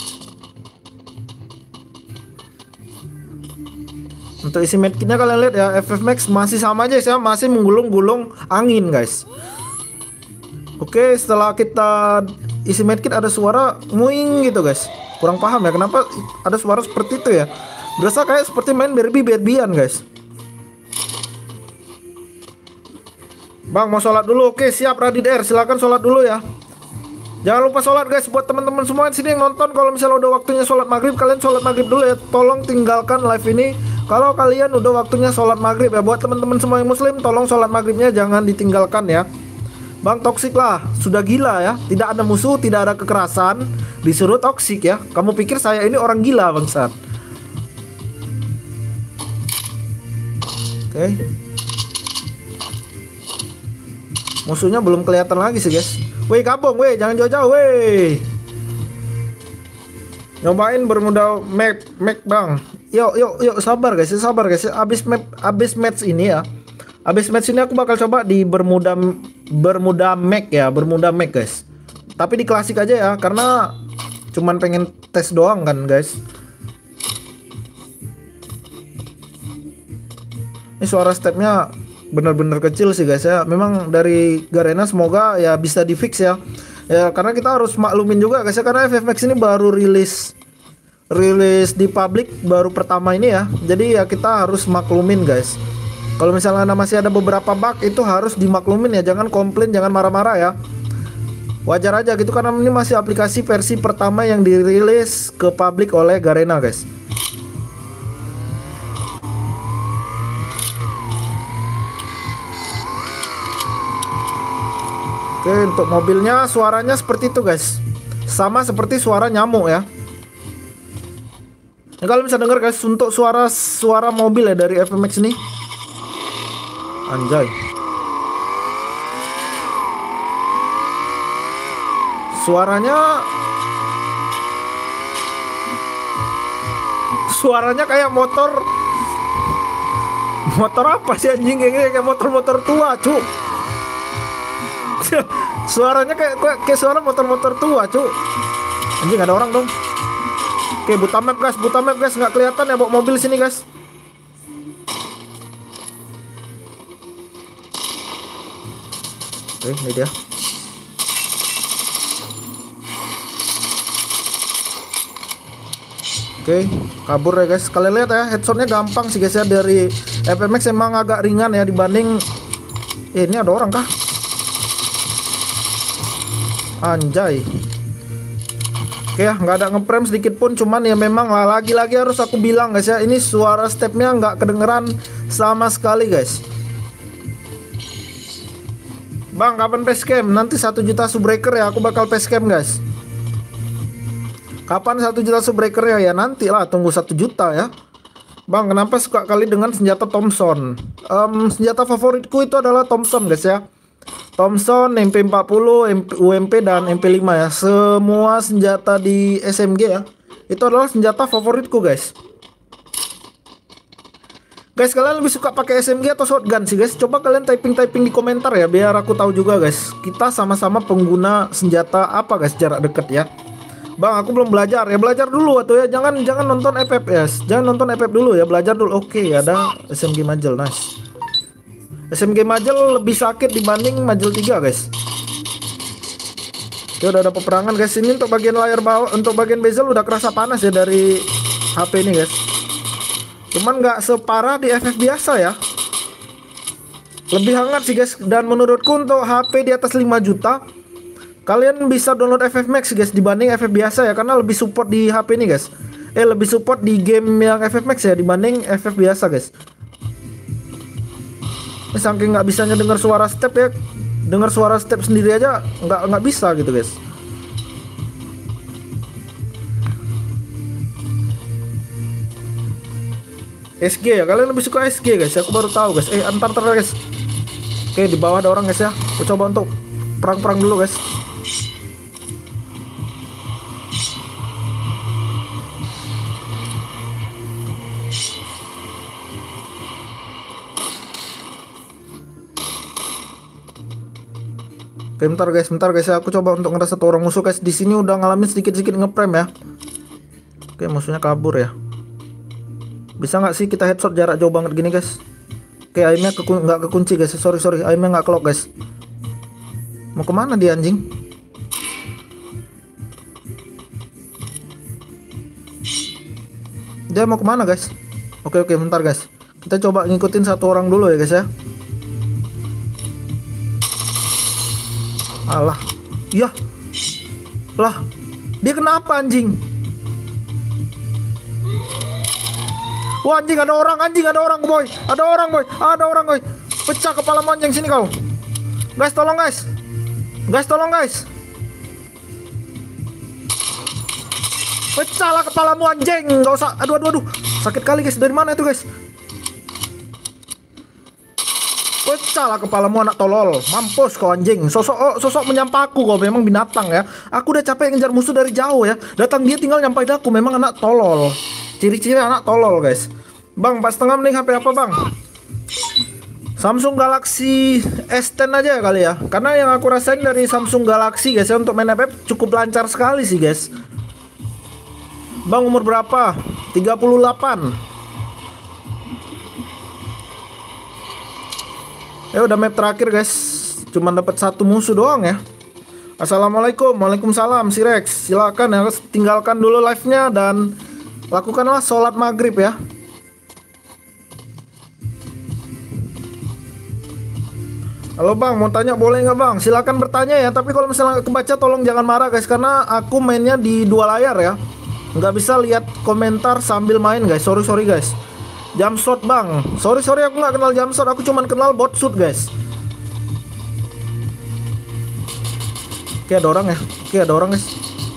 Untuk isi medkitnya kalian lihat ya, F F Max masih sama aja ya, masih menggulung-gulung angin, guys. Oke, setelah kita isi medkit ada suara nguing gitu, guys. Kurang paham ya kenapa ada suara seperti itu ya. Berasa kayak seperti main Barbie Barbian, guys. Bang mau sholat dulu. Oke siap Radit R, silakan sholat dulu ya. Jangan lupa sholat guys. Buat teman-teman semua di sini yang nonton, kalau misalnya udah waktunya sholat maghrib, kalian sholat maghrib dulu ya. Tolong tinggalkan live ini kalau kalian udah waktunya sholat maghrib ya. Buat teman-teman semua yang muslim, tolong sholat maghribnya jangan ditinggalkan ya. Bang toksik lah, sudah gila ya. Tidak ada musuh, tidak ada kekerasan, disuruh toksik ya. Kamu pikir saya ini orang gila bangsat? Oke, musuhnya belum kelihatan lagi sih guys. Weh kabung, weh jangan jauh-jauh, weh. Nyobain bermuda map, map bang. Yuk, yuk, yuk sabar guys, sabar guys. Abis map, abis match ini ya. Abis match ini aku bakal coba di bermuda, bermuda Mac ya, bermuda Mac guys. Tapi di klasik aja ya, karena cuman pengen tes doang kan guys. Ini suara stepnya bener-bener kecil sih guys ya. Memang dari Garena semoga ya bisa di fix ya. Ya karena kita harus maklumin juga guys ya, karena F F Max ini baru rilis rilis di publik baru pertama ini ya. Jadi ya kita harus maklumin guys. Kalau misalnya masih ada beberapa bug itu harus dimaklumin ya. Jangan komplain, jangan marah-marah ya. Wajar aja gitu karena ini masih aplikasi versi pertama yang dirilis ke publik oleh Garena guys. Oke, untuk mobilnya suaranya seperti itu guys, sama seperti suara nyamuk ya. Nah, kalau bisa dengar guys, untuk suara suara mobil ya dari F F Max ini, anjay, suaranya suaranya kayak motor motor apa sih anjing, kayak kayak motor-motor tua cuk. Suaranya kayak, kayak kayak suara motor-motor tua cuk. Anjing ada orang dong. Oke buta map guys, buta map guys, nggak kelihatan ya bawa mobil sini guys. Oke ini dia. Oke kabur ya guys. Kalian lihat ya headshotnya gampang sih guys ya, dari F F Max emang agak ringan ya dibanding eh, ini ada orang kah? Anjay. Oke ya nggak ada ngeprem sedikit pun, cuman ya memang lagi-lagi harus aku bilang guys ya, ini suara stepnya nggak kedengeran sama sekali guys. Bang kapan facecam? Nanti satu juta subbreaker ya aku bakal facecam guys. Kapan satu juta subbreaker ya? Ya nanti lah, tunggu satu juta ya. Bang kenapa suka kali dengan senjata Thompson? Um, senjata favoritku itu adalah Thompson guys ya. Thompson, M P empat puluh, U M P dan M P lima ya. Semua senjata di S M G ya, itu adalah senjata favoritku guys. Guys kalian lebih suka pakai S M G atau shotgun sih guys? Coba kalian typing-typing di komentar ya, biar aku tahu juga guys. Kita sama-sama pengguna senjata apa guys jarak dekat ya. Bang aku belum belajar ya, belajar dulu atau ya, jangan jangan nonton F F S, jangan nonton F F dulu ya, belajar dulu. Oke ada S M G Majel, nice. S M G Majel lebih sakit dibanding Majel tiga guys. Oke udah ada peperangan guys. Ini untuk bagian layar bawah, untuk bagian bezel udah kerasa panas ya dari H P ini guys. Cuman nggak separah di F F biasa ya, lebih hangat sih guys. Dan menurutku untuk H P di atas lima juta kalian bisa download F F Max guys dibanding F F biasa ya, karena lebih support di H P ini guys. Eh lebih support di game yang F F Max ya dibanding F F biasa guys. Ini saking nggak bisanya dengar suara step ya, dengar suara step sendiri aja nggak nggak bisa gitu guys. S G ya, kalian lebih suka S G guys, aku baru tahu guys. Eh antar antar guys. Oke, di bawah ada orang guys ya. Aku coba untuk perang-perang dulu guys. Oke, bentar guys, bentar guys ya. Aku coba untuk ngerasa satu orang musuh guys. Di sini udah ngalamin sedikit-sedikit ngeprem ya. Oke, musuhnya kabur ya. Bisa nggak sih kita headshot jarak jauh banget gini guys? Oke, aimnya ke, nggak kekunci guys. Sorry sorry, aimnya nggak kelok guys. Mau kemana dia anjing? Dia mau kemana guys? Oke oke, bentar guys. Kita coba ngikutin satu orang dulu ya guys ya. Alah, iya. Lah, dia kenapa anjing? Wah anjing, ada orang, anjing ada orang boy, ada orang boy, ada orang boy. Pecah kepala anjing, sini kau. Guys tolong guys, guys tolong guys. Pecahlah kepalamu anjing, nggak usah. Aduh aduh aduh, sakit kali guys. Dari mana itu guys? Pecahlah kepalamu anak tolol, mampus kau anjing. Sosok oh, sosok menyampaku kau, memang binatang ya. Aku udah capek ngejar musuh dari jauh ya. Datang dia tinggal nyampai aku, memang anak tolol. Ciri-ciri anak tolol guys. Bang, pas setengah mending H P apa bang? Samsung Galaxy S sepuluh aja kali ya. Karena yang aku rasain dari Samsung Galaxy guys ya, untuk main F F cukup lancar sekali sih guys. Bang umur berapa? tiga puluh delapan. Ya udah map terakhir guys. Cuman dapat satu musuh doang ya. Assalamualaikum. Waalaikumsalam si Rex. Silakan ya, tinggalkan dulu live-nya dan lakukanlah sholat maghrib ya. Halo bang, mau tanya boleh nggak bang? Silakan bertanya ya. Tapi kalau misalnya nggak kebaca tolong jangan marah guys, karena aku mainnya di dua layar ya. Nggak bisa lihat komentar sambil main guys. Sorry sorry guys. Jump shot bang. Sorry sorry, aku nggak kenal jump shot. Aku cuman kenal bot shoot guys. Oke ada orang ya. Oke ada orang guys.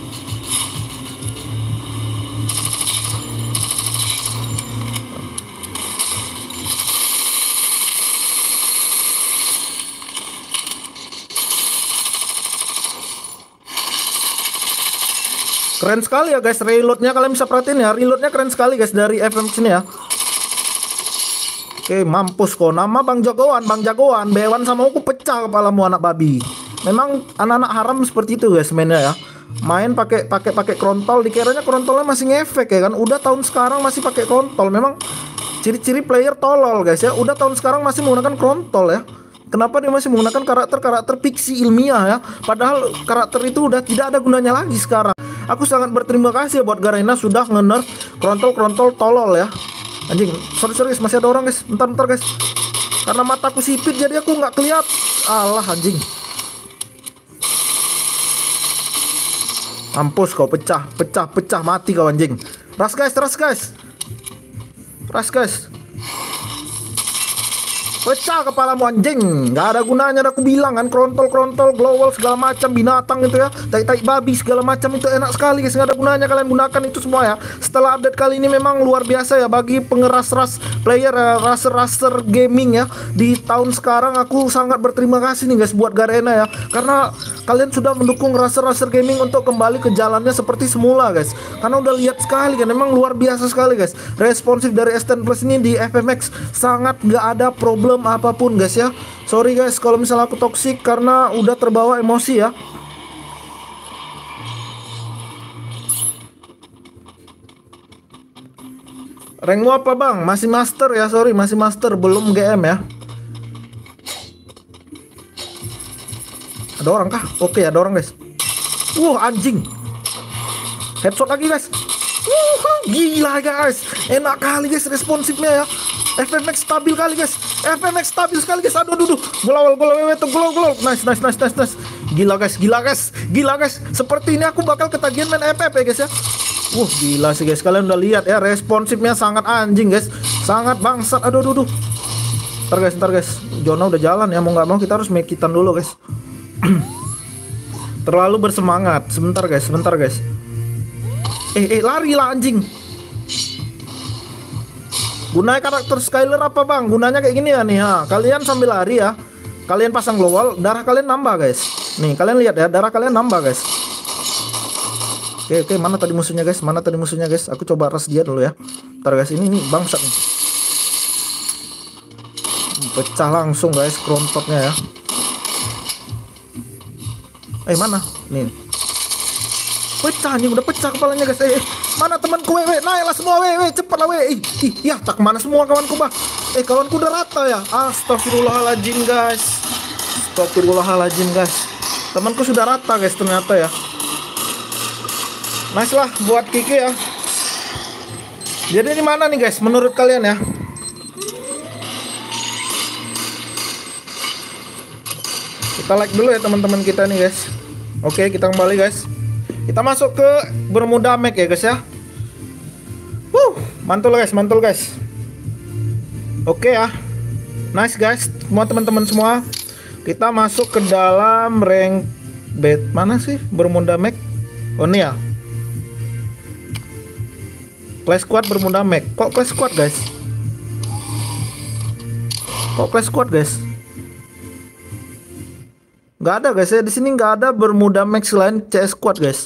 Keren sekali ya guys, reloadnya kalian bisa perhatiin ya, reloadnya keren sekali guys dari F M X ini ya. Oke mampus kok, nama Bang Jagoan, Bang Jagoan, Bewan sama aku pecah kepalamu anak babi. Memang anak-anak haram seperti itu guys mainnya ya. Main pakai pakai pakai krontol, dikiranya krontolnya masih ngefek ya kan. Udah tahun sekarang masih pakai krontol. Memang ciri-ciri player tolol guys ya. Udah tahun sekarang masih menggunakan krontol ya. Kenapa dia masih menggunakan karakter-karakter fiksi ilmiah ya? Padahal karakter itu udah tidak ada gunanya lagi sekarang. Aku sangat berterima kasih ya buat Garena sudah nge-nerf krontol-krontol tolol ya. Anjing, sorry sorry guys, masih ada orang guys. Bentar bentar guys. Karena mataku sipit jadi aku nggak keliat. Alah anjing. Mampus kau, pecah, pecah, pecah, mati kau anjing. Ras guys, ras guys. Ras guys. Pecah kepalamu anjing. Gak ada gunanya, aku bilang kan. Krontol-krontol, glowwall segala macam binatang itu ya, tai-tai babi segala macam itu enak sekali guys. Gak ada gunanya kalian gunakan itu semua ya. Setelah update kali ini memang luar biasa ya bagi pengeras-ras player, raser-raser gaming ya. Di tahun sekarang aku sangat berterima kasih nih guys buat Garena ya. Karena kalian sudah mendukung raser-raser gaming untuk kembali ke jalannya seperti semula guys. Karena udah lihat sekali kan, memang luar biasa sekali guys. Responsif dari S sepuluh Plus ini di F M X sangat gak ada problem apapun guys ya. Sorry guys kalau misalnya aku toksik karena udah terbawa emosi ya. Rankmu apa bang? Masih master ya, sorry masih master, belum G M ya. Ada orang kah? Oke ada orang guys. Wah anjing, headshot lagi guys. Wuh, gila guys, enak kali guys responsifnya ya. F M X stabil kali guys, F M X stabil sekali guys. Aduh aduh, golol golol itu golol golol. Nice nice nice nice nice. Gila guys, gila guys, gila guys. Seperti ini aku bakal ketagihan main F F ya guys ya. Wah gila sih guys, kalian udah lihat ya responsifnya sangat anjing guys, sangat bangsat. Aduh aduh aduh. Ntar guys, ntar guys, Jonah udah jalan ya, mau nggak mau kita harus make kitan dulu guys. Terlalu bersemangat. Sebentar guys, sebentar guys. Eh, eh lari lah anjing. Gunanya karakter Skyler apa bang? Gunanya kayak gini ya nih ha. Kalian sambil lari ya, kalian pasang global, darah kalian nambah guys. Nih kalian lihat ya, darah kalian nambah guys. Oke oke, mana tadi musuhnya guys? Mana tadi musuhnya guys? Aku coba ras dia dulu ya. Ntar guys, ini nih bangsat nih. Pecah langsung guys kerontoknya ya. Eh mana? Nih. Pecah nih, udah pecah kepalanya guys. Eh, eh. Mana temanku wewe? Naiklah semua wewe, cepatlah wewe. Ih, ih, ya tak mana semua kawanku bah. Eh kawanku udah rata ya. Astagfirullahaladzim guys. Astagfirullahaladzim guys. Temanku sudah rata guys ternyata ya. Nice lah buat Kiki ya. Jadi ini mana nih guys menurut kalian ya? Kita like dulu ya teman-teman kita nih guys. Oke, kita kembali guys. Kita masuk ke Bermuda Mac ya guys ya. Wuh, mantul guys, mantul guys. Oke ya. Nice guys, semua teman-teman semua. Kita masuk ke dalam rank bed mana sih Bermuda Mac? Oh ini ya. Clash Squad Bermuda Mac. Kok Clash Squad guys? Kok Clash Squad guys? Nggak ada guys ya, di sini nggak ada Bermuda Max selain C S Squad guys.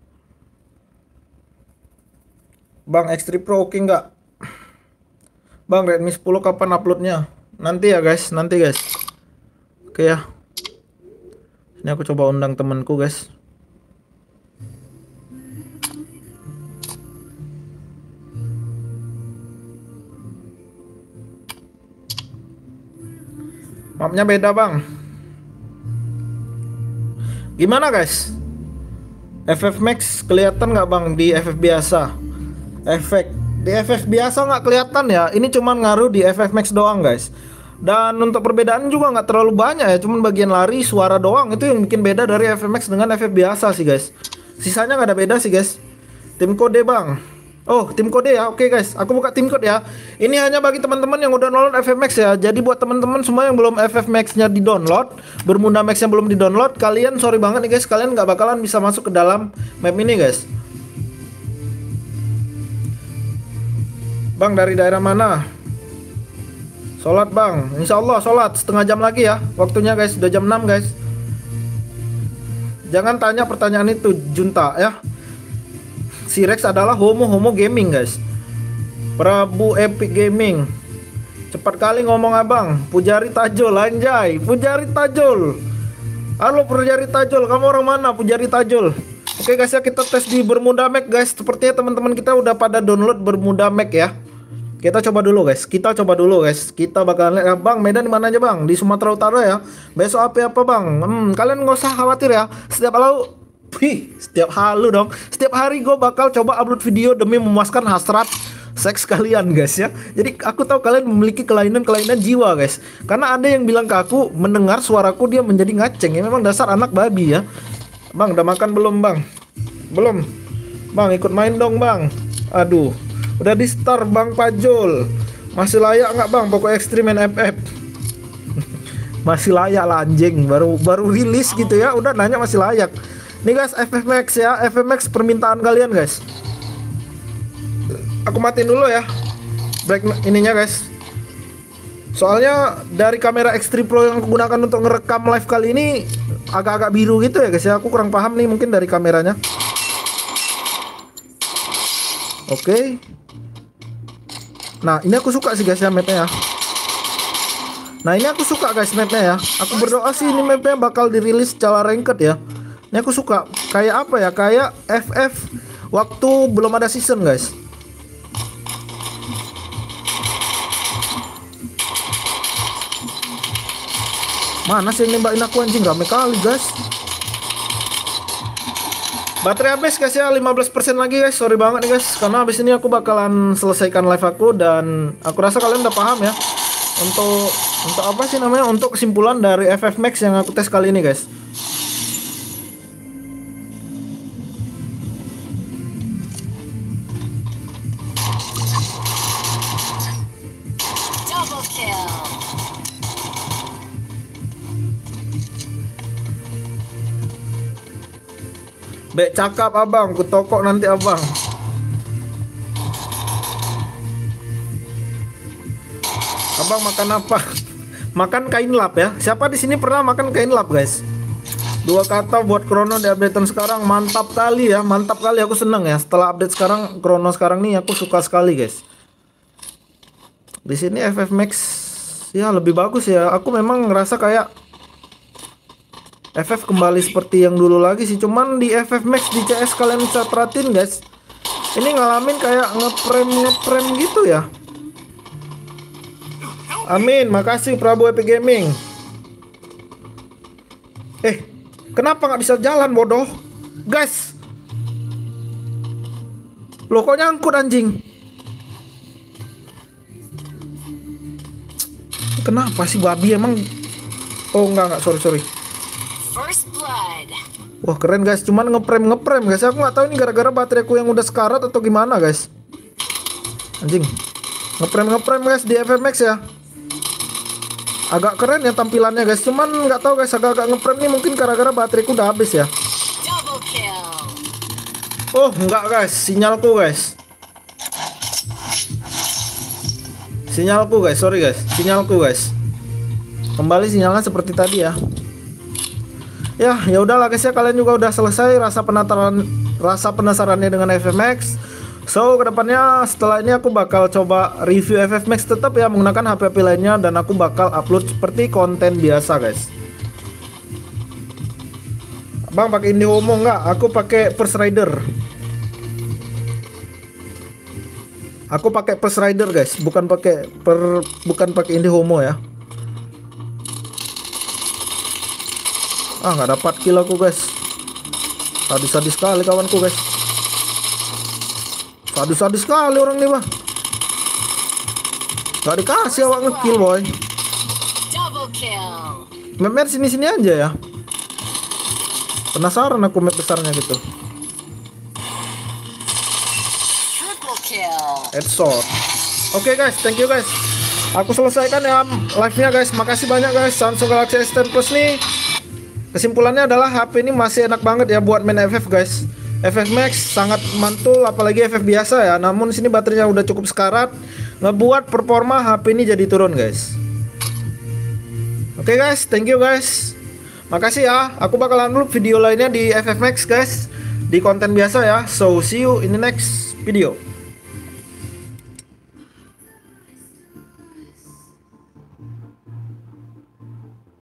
Bang Extreme Pro oke nggak? Bang Redmi sepuluh kapan uploadnya? Nanti ya guys, nanti guys. Oke ya. Ini aku coba undang temanku guys. Mapnya beda bang. Gimana guys? F F Max kelihatan nggak bang di F F biasa? Efek di F F biasa nggak kelihatan ya. Ini cuman ngaruh di F F Max doang guys. Dan untuk perbedaan juga nggak terlalu banyak ya. Cuman bagian lari, suara doang itu yang bikin beda dari F F Max dengan F F biasa sih guys. Sisanya nggak ada beda sih guys. Tim kode bang. Oh tim kode ya. Oke guys, aku buka tim kode ya. Ini hanya bagi teman-teman yang udah download F F Max ya. Jadi buat teman-teman semua yang belum F F Max-nya di-download, Bermuda Max yang belum di-download, kalian sorry banget nih guys, kalian nggak bakalan bisa masuk ke dalam map ini guys. Bang dari daerah mana? Sholat bang. Insya Allah sholat setengah jam lagi ya. Waktunya guys, udah jam enam guys. Jangan tanya pertanyaan itu Junta ya. Si Rex adalah homo-homo gaming guys. Prabu Epic Gaming. Cepat kali ngomong abang. Pujari Tajul anjay. Pujari Tajul. Halo Pujari Tajul, kamu orang mana Pujari Tajul? Oke guys ya, kita tes di Bermuda Mac guys. Sepertinya teman-teman kita udah pada download Bermuda Mac ya. Kita coba dulu guys. Kita coba dulu guys. Kita bakalan lihat bang, Medan di mana aja bang? Di Sumatera Utara ya. Besok apa apa bang? Hmm, kalian nggak usah khawatir ya. Setiap lalu Wih, setiap halu dong. Setiap hari gue bakal coba upload video demi memuaskan hasrat seks kalian guys ya. Jadi aku tahu kalian memiliki kelainan-kelainan jiwa guys. Karena ada yang bilang ke aku, mendengar suaraku dia menjadi ngaceng. Ya memang dasar anak babi ya. Bang, udah makan belum bang? Belum. Bang, ikut main dong bang. Aduh, udah di start bang Pajol. Masih layak nggak bang Poco Extreme N F F? Masih layak lah anjing. Baru baru rilis gitu ya. Udah nanya masih layak. Nih guys, F F Max ya, F F Max permintaan kalian guys. Aku matiin dulu ya break ininya guys. Soalnya dari kamera Extreme Pro yang aku gunakan untuk ngerekam live kali ini agak-agak biru gitu ya guys ya. Aku kurang paham nih mungkin dari kameranya. Oke. Nah ini aku suka sih guys ya mapnya ya. Nah ini aku suka guys mapnya ya. Aku berdoa sih ini mapnya bakal dirilis secara ranked ya. Ini aku suka. Kayak apa ya? Kayak F F waktu belum ada season guys. Mana sih yang nembakin aku anjing? Rame kali guys. Baterai habis guys ya, lima belas persen lagi guys. Sorry banget nih guys, karena habis ini aku bakalan selesaikan live aku. Dan aku rasa kalian udah paham ya Untuk Untuk apa sih namanya, untuk kesimpulan dari F F Max yang aku tes kali ini guys. Bek cakap abang, ku tokok nanti abang. Abang makan apa? Makan kain lap ya. Siapa di sini pernah makan kain lap guys? Dua kata buat Chrono di updatean sekarang, mantap kali ya, mantap kali, aku seneng ya. Setelah update sekarang, Chrono sekarang nih aku suka sekali guys. Di sini F F Max ya lebih bagus ya. Aku memang ngerasa kayak F F kembali seperti yang dulu lagi sih. Cuman di F F Max di C S kalian bisa perhatiin guys, ini ngalamin kayak ngeprem ngeprem gitu ya. Amin, makasih Prabu Epic Gaming. Eh, kenapa nggak bisa jalan bodoh, guys? Loh kok nyangkut anjing? Kenapa sih babi emang? Oh enggak enggak sorry sorry. First blood. Wah keren guys, cuman ngeprem ngeprem guys. Aku nggak tahu ini gara-gara bateraiku yang udah sekarat atau gimana guys. Anjing, ngeprem ngeprem guys di F F Max ya. Agak keren ya tampilannya guys. Cuman nggak tahu guys, agak-agak ngeprem nih mungkin gara-gara bateraiku udah habis ya. Double kill. Oh enggak guys, sinyalku guys. Sinyalku guys, sorry guys, sinyalku guys. Kembali sinyalnya seperti tadi ya. Ya, ya udahlah guys ya, kalian juga udah selesai rasa penasaran rasa penasarannya dengan F F Max. So, kedepannya setelah ini aku bakal coba review F F Max tetap ya menggunakan H P H P lainnya, dan aku bakal upload seperti konten biasa guys. Bang pakai IndiHomo nggak? Aku pakai First Rider. Aku pakai First Rider guys, bukan pakai per bukan pakai IndiHomo ya. Ah nggak dapat kill aku guys. Sadis-sadis sekali kawanku guys. Sadis-sadis sekali orang nih bang. Gak dikasih awak ngekill boy. Double kill. Map sini-sini aja ya. Penasaran aku map besarnya gitu. Triple kill. Headshot. Oke guys, thank you guys. Aku selesaikan ya live-nya guys. Makasih banyak guys. Samsung Galaxy S sepuluh Plus nih. Kesimpulannya adalah H P ini masih enak banget ya buat main F F guys. F F Max sangat mantul, apalagi F F biasa ya. Namun sini baterainya udah cukup sekarat, ngebuat performa H P ini jadi turun guys. Oke guys, thank you guys. Makasih ya. Aku bakalan upload video lainnya di F F Max guys, di konten biasa ya. So see you in the next video.